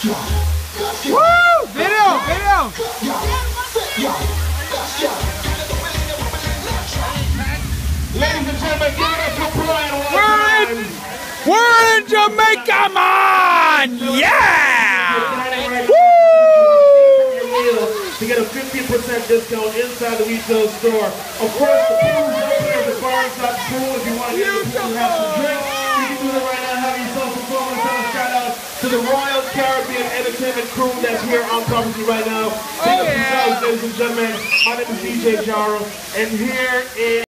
Woo! Video! Video! Ladies and gentlemen, give it up for Brian one time. We're in Jamaica, man! Yeah! To get a 15% discount inside the retail store. Of course, the pool's open at the bar inside the pool. If you want to get in the pool and have some drinks, you can do that right now. Have yourself some fun. And send a shout out to the Royal Caribbean Entertainment crew that's here on property right now. Big up yourselves, ladies and gentlemen. My name is DJ Jaro, and here is